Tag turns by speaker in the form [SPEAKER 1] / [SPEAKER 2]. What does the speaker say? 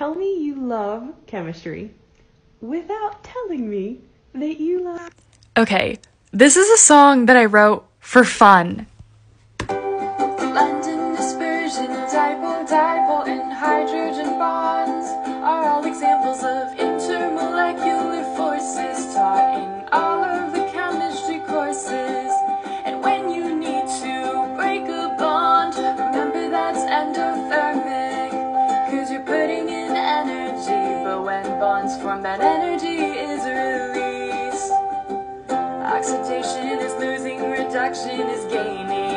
[SPEAKER 1] Tell me you love chemistry without telling me that you love.
[SPEAKER 2] Okay, this is a song that I wrote for fun.
[SPEAKER 3] London dispersion, dipole, and hydrogen bonds are all examples of intermolecular forces taught in all of the chemistry courses. And when you need to break a bond, remember that's endothermic, 'cause you're putting in energy, but when bonds form, that energy is released. Oxidation is losing, reduction is gaining.